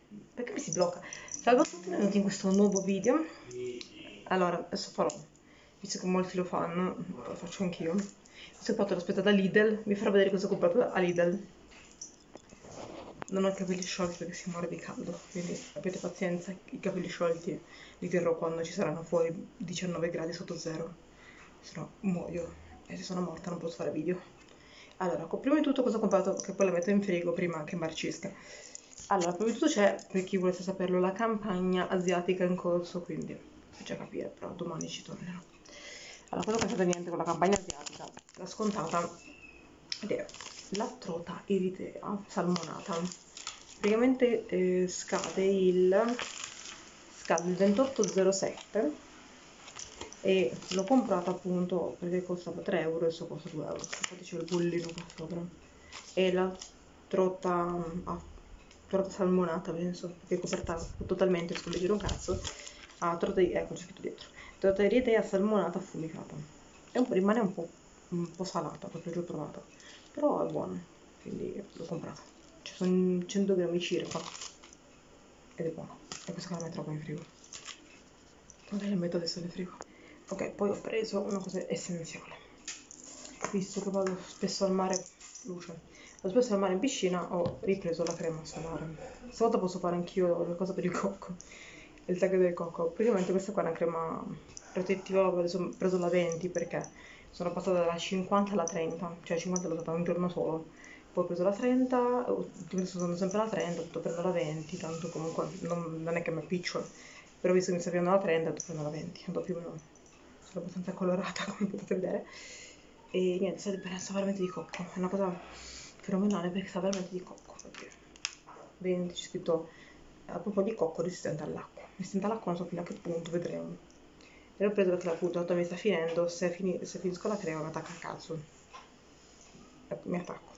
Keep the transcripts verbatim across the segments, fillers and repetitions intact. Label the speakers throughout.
Speaker 1: Perché mi si blocca? Salve a tutti, benvenuti in questo nuovo video. Allora, adesso farò, visto che molti lo fanno, lo faccio anch'io. Visto che ho fatto la spesa da Lidl, vi farò vedere cosa ho comprato a Lidl. Non ho i capelli sciolti perché si muore di caldo, quindi abbiate pazienza, i capelli sciolti li terrò quando ci saranno fuori diciannove gradi sotto zero, se no muoio e se sono morta non posso fare video. Allora, prima di tutto cosa ho comprato, che poi la metto in frigo prima che marcisca. Allora, prima di tutto c'è, per chi volesse saperlo, la campagna asiatica in corso, quindi faccio già capire, però domani ci tornerò. Allora, cosa faccio niente con la campagna asiatica? La scontata ed è la trota eritea salmonata. Praticamente eh, scade il scade il ventotto zero sette e l'ho comprata appunto perché costava tre euro e adesso costa due euro. Infatti c'è il bollino qua sopra. E la trota, ah, trota salmonata, penso, che è coperta totalmente, scusa dire un cazzo. Ah, trota di, ecco c'è scritto dietro. Trota eritea salmonata affumicata. È un, rimane un po', un po' salata, proprio già provata. Però è buona, quindi l'ho comprata. Ci sono cento grammi circa. Ed è buono. E questa qua la metterò poi in frigo. Vabbè, la metto adesso nel frigo. Ok, poi ho preso una cosa essenziale. Visto che vado spesso al mare, luce, vado spesso al mare in piscina, ho ripreso la crema solare. Stavolta posso fare anch'io la cosa per il cocco, il tag del cocco. Praticamente questa qua è una crema protettiva, adesso ho preso la venti perché sono passata dalla cinquanta alla trenta, cioè cinquanta l'ho usata un giorno solo. Poi ho preso la trenta, ultimamente sto usando sempre la trenta, ho detto prendo la venti, tanto comunque non, non è che mi appiccio, però visto che mi sta piacendo la trenta, ho detto prendo la venti, andò più o meno, sono abbastanza colorata come potete vedere. E niente, sa, sa veramente di cocco, è una cosa fenomenale perché sa veramente di cocco, perché venti c'è scritto eh, proprio di cocco resistente all'acqua, resistente all'acqua non so fino a che punto, vedremo. E l'ho preso perché appunto mi sta finendo, se, fini, se finisco la crema mi attacca il cazzo, ecco, mi attacco.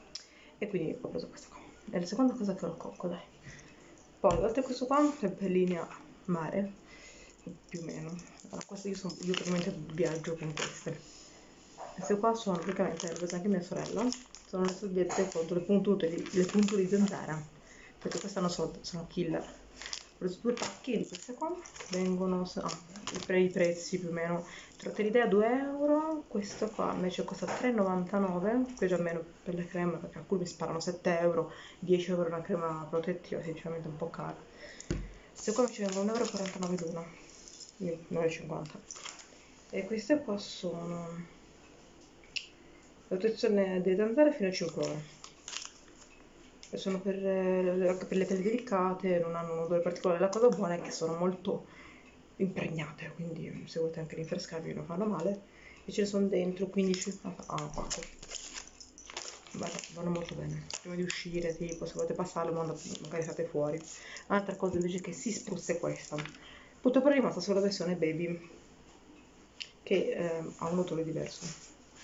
Speaker 1: E quindi ho preso questa qua. È la seconda cosa che ho il cocco, dai. Poi, oltre a questo qua, sempre in linea mare, più o meno. Allora, queste io, sono, io praticamente viaggio con queste. Queste qua sono praticamente, le ho prese anche mia sorella, sono le salviette con le puntute di, le punture di zanzara, perché queste non sono, sono killer. Ho preso due pacchi di queste qua, vengono, ah, i prezzi più o meno, Trotteridea due euro, questo qua invece costa tre e novantanove, qui già meno per le creme perché alcuni mi sparano sette euro, dieci euro una crema protettiva, sinceramente un po' cara. Queste qua invece vengono un euro e quarantanove l'una, quindi nove e cinquanta. E queste qua sono la protezione delle zanzare fino a cinque ore. E sono per, anche per le pelli delicate, non hanno un odore particolare. La cosa buona è che sono molto impregnate, quindi se volete anche rinfrescarvi non fanno male. E ce ne sono dentro quindici a quattro. Vanno, vanno molto bene. Prima di uscire, tipo, se volete passarlo, magari state fuori. Un'altra cosa invece che si spruzza è questa. Purtroppo è rimasta solo la versione baby, che eh, ha un odore diverso.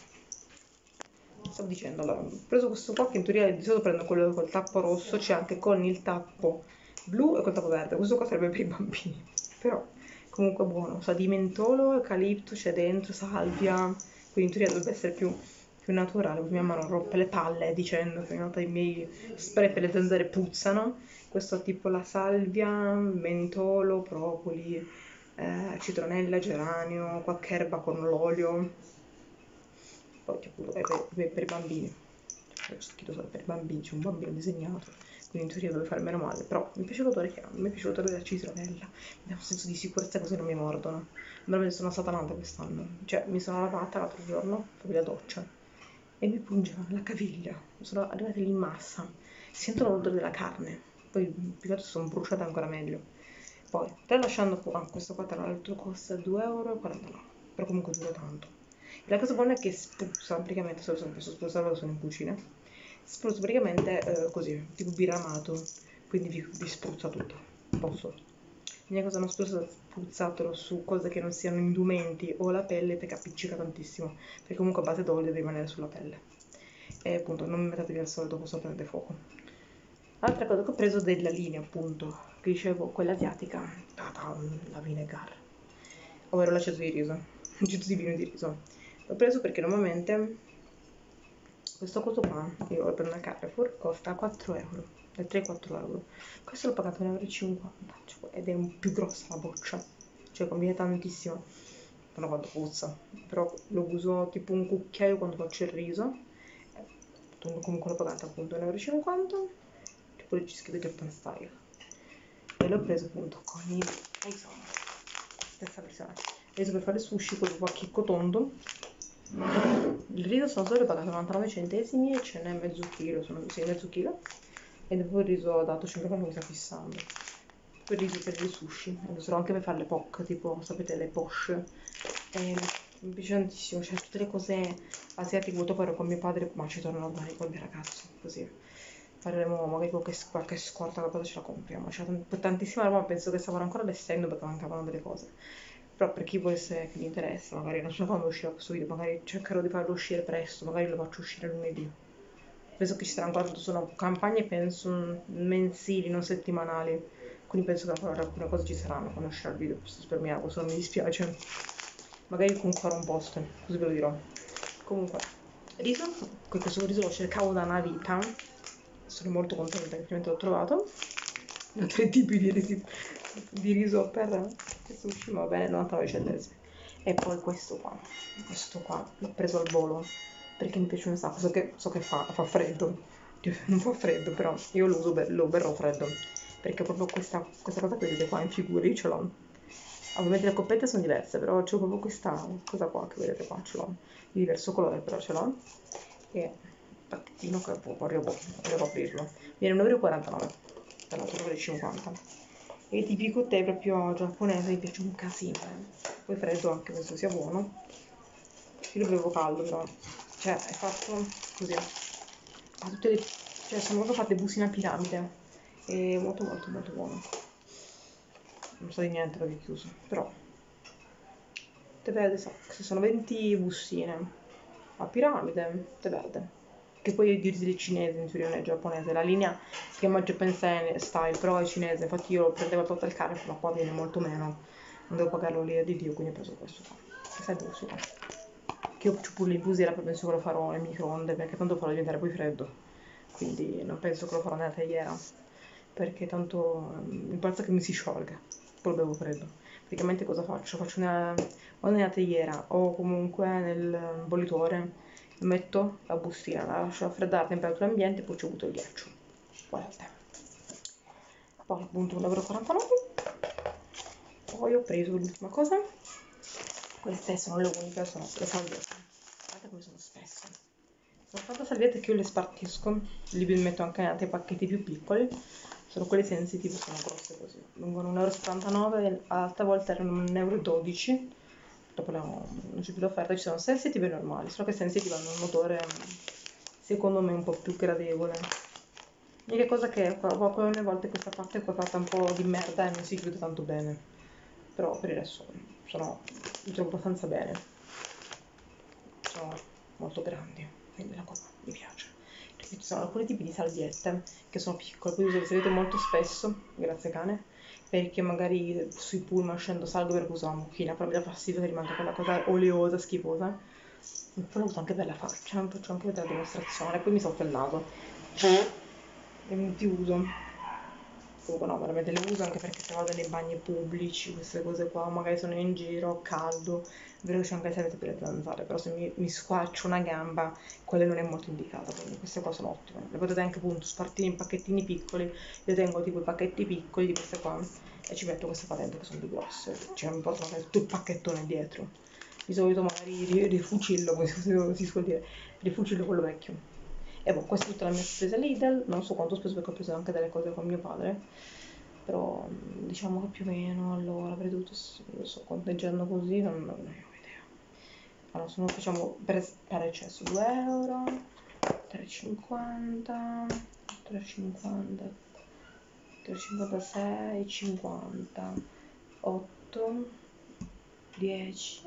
Speaker 1: Stavo dicendo, allora, ho preso questo qua che in teoria di solito prendo quello col tappo rosso, c'è anche con il tappo blu e col tappo verde. Questo qua sarebbe per i bambini, però comunque buono. Sa di mentolo, eucalipto c'è dentro, salvia, quindi in teoria dovrebbe essere più, più naturale. Mia mamma non rompe le palle dicendo che in realtà i miei spray per le zanzare puzzano. Questo ha tipo la salvia, mentolo, propoli, eh, citronella, geranio, qualche erba con l'olio. Poi c'è appunto per, per, per i bambini, c'è scritto solo per i bambini, c'è un bambino disegnato, quindi in teoria deve fare meno male, però mi piace l'odore che ha, mi piace l'odore della citronella, mi dà un senso di sicurezza così non mi mordono. Veramente sono stata satanata quest'anno, cioè mi sono lavata l'altro giorno, proprio la doccia, e mi pungeva la caviglia, sono arrivate lì in massa, si sentono l'odore della carne, poi più che altro sono bruciate ancora meglio. Poi, tralasciando qua, ah, questo qua tra l'altro costa due euro e quarantanove, però comunque dura tanto. La cosa buona è che spruzza praticamente, solo se non posso spruzzarlo sono in cucina, spruzza praticamente eh, così, tipo biramato, quindi vi, vi spruzza tutto, posso. L'unica cosa non spruzza, spruzzatelo su cose che non siano indumenti o la pelle perché appiccica tantissimo, perché comunque a base d'olio deve rimanere sulla pelle. E appunto non mettetevi al solito, posso prendere fuoco. Altra cosa che ho preso della linea appunto, che dicevo, quella asiatica, la vinegar, ovvero l'aceto di riso, l'aceto di vino di riso. L'ho preso perché normalmente questo coso qua, io lo prendo a Carrefour, costa quattro euro. è tre quattro euro. Questo l'ho pagato un euro e cinquanta, cioè, ed è un più grossa la boccia, cioè conviene tantissimo, non quanto puzza, però lo uso tipo un cucchiaio quando faccio il riso, eh, comunque l'ho pagata appunto un euro e cinquanta, tipo c'è scritto Japan Style, e l'ho preso appunto con il, insomma, stessa versione, ho preso per fare sushi con un chicco tondo. Il riso sono solo pagato novantanove centesimi e ce n'è mezzo chilo, sono sì, mezzo chilo. E dopo il riso ho dato cinque euro, mi sta fissando. Poi il riso per i sushi, lo userò anche per fare le poke, tipo, sapete, le poche. E mi piace tantissimo, cioè tutte le cose asiatiche, dopo ero con mio padre, ma ci torno ormai col mio ragazzo, così. Faremo magari qualche, qualche scorta, qualcosa ce la compriamo. C'è tant- tantissima roba, penso che stavano ancora allestendo perché mancavano delle cose. Però per chi volesse che gli interessa, magari non so quando uscirà questo video, magari cercherò di farlo uscire presto, magari lo faccio uscire lunedì. Penso che ci saranno ancora, sono campagne penso mensili, non settimanali, quindi penso che ancora alcune cose ci saranno quando uscirà il video, spero mi auguro, se non mi dispiace. Magari comunque farò un post, così ve lo dirò. Comunque, riso, qui questo riso lo cercavo da una vita, sono molto contenta che finalmente l'ho trovato. Ho tre tipi di, risi, di riso per sushi, ma va bene, novantanove centesimi. E poi questo qua, questo qua, l'ho preso al volo, perché mi piace un sacco, so che, so che fa, fa freddo, non fa freddo, però io lo uso, lo berrò freddo, perché proprio questa, questa cosa che vedete qua in figura, io ce l'ho. Ovviamente le coppette sono diverse, però c'è proprio questa cosa qua che vedete qua, ce l'ho, di diverso colore, però ce l'ho. E pacchettino che voglio, voglio aprirlo. Viene un euro e quarantanove, per l'altro un euro e cinquanta. E il tipico tè proprio giapponese, mi piace un casino. Eh. Poi freddo anche, penso sia buono. Io lo bevo caldo però, cioè è fatto così. Ha tutte le, cioè sono proprio fatte bustine a piramide. È molto molto molto buono. Non so di niente perché è chiuso, però te vede, so, se sono venti bustine a piramide, te vede. Che poi è di cinese, in teoria non è giapponese. La linea si chiama Japan Style, però è cinese. Infatti io prendevo il total carico, ma qua viene molto meno. Non devo pagarlo lì di Dio, quindi ho preso questo qua. Questa è busto. Che io ho pure l'infusiera, però penso che lo farò nel microonde, perché tanto farò diventare poi freddo. Quindi non penso che lo farò nella teiera. Perché tanto um, importa che mi si sciolga. Poi lo bevo freddo. Praticamente cosa faccio? Faccio una, o nella teiera o comunque nel bollitore, metto la bustina, la lascio raffreddare a temperatura ambiente e poi ci butto il ghiaccio. Poi al tè. Poi appunto un euro e quarantanove. Poi ho preso l'ultima cosa. Queste sono le uniche, sono le salviette. Guardate come sono spesse. Sono fatte salviette che io le spartisco, li metto anche in altri pacchetti più piccoli. Sono quelle sensitive, sono grosse così. Vengono un euro e settantanove, altre volte erano un euro e dodici. Dopo non c'è più l'offerta, ci sono sensitive e normali, solo che sensitive hanno un odore secondo me un po' più gradevole. L'unica cosa che alcune volte questa parte qua è fatta un po' di merda e non si chiude tanto bene. Però per il resto sono, mi trovo abbastanza bene. Sono molto grandi, quindi la cosa mi piace. Ci sono alcuni tipi di salviette che sono piccole, quindi le vedete molto spesso, grazie cane, perché magari sui pullman scendo salgo per usare una mucchina, però mi dà fastidio che rimanga quella cosa oleosa, schifosa. E poi la uso anche per la faccia, faccio anche vedere la dimostrazione, poi mi soffio il naso. E non ti uso. Comunque no, veramente le uso anche perché se vado nei bagni pubblici, queste cose qua, magari sono in giro, caldo, è vero che c'è anche le salviette per le zanzare, però se mi, mi squarcio una gamba, quella non è molto indicata, quindi queste qua sono ottime. Le potete anche appunto spartire in pacchettini piccoli, io tengo tipo i pacchetti piccoli di queste qua e ci metto queste qua dentro che sono più grosse, cioè non mi porto magari tutto il pacchettone dietro. Di solito magari rifucillo, come si suol dire, rifucillo quello vecchio. E boh, questa è tutta la mia spesa Lidl, non so quanto ho speso perché ho preso anche delle cose con mio padre, però diciamo che più o meno allora avrei dovuto, lo sto conteggiando così, non, non ne ho idea. Allora sono diciamo per, per eccesso due euro, tre e cinquanta, tre e cinquanta, tre e cinquantasei, cinquanta, otto, dieci,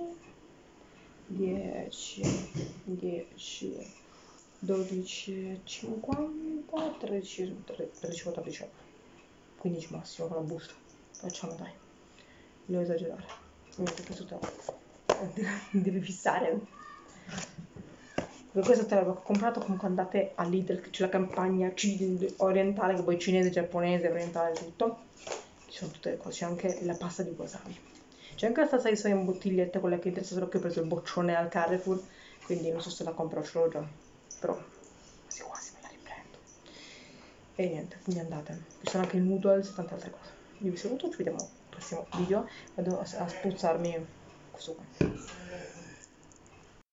Speaker 1: dieci, dieci, dodici e cinquanta, tredici, tredici, quattordici, quindici massimo con la busta. Facciamo dai, devo esagerare. Ovviamente questo te lo devi fissare. questa è la roba che ho comprato. Comunque andate a Lidl, che c'è la campagna orientale, che poi cinese, giapponese, orientale, tutto. Ci sono tutte le cose, c'è anche la pasta di wasabi. C'è anche la salsa di soia in bottiglietta, quella che interessa, solo che ho preso il boccione al Carrefour, quindi non so se la compro, ce l'ho già, però quasi quasi me la riprendo. E niente, quindi andate. Ci sono anche i noodles e tante altre cose. Io vi saluto, ci vediamo al prossimo video. Vado a, a spruzzarmi questo qua.